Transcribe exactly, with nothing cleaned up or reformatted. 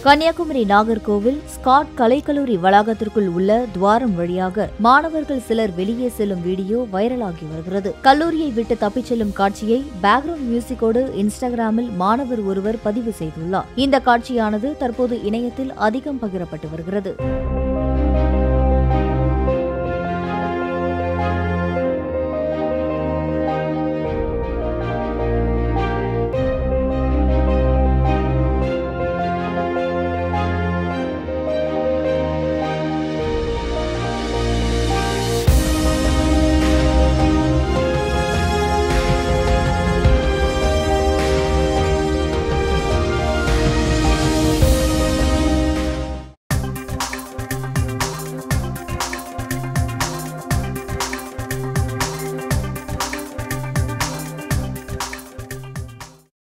Kanyakumari Nagercoil Scott கலைக்கல்லூரி வளாகத்திற்குள் உள்ள துவாரம் வழியாக மாணவர்கள் சிலர் வெளியே செல்லும் வீடியோ வைரலாகி வருகிறது. கல்லூரியை விட்டு தப்பிச் செல்லும் காட்சியை பேக்ரவுண்ட் மியூசிக்கோடு இன்ஸ்டாகிராமில் மாணவர் ஒருவர் பதிவு செய்துள்ளார். இந்த காட்சியானது தற்போது இணையத்தில் அதிகம் பகிரப்பட்டு வருகிறது.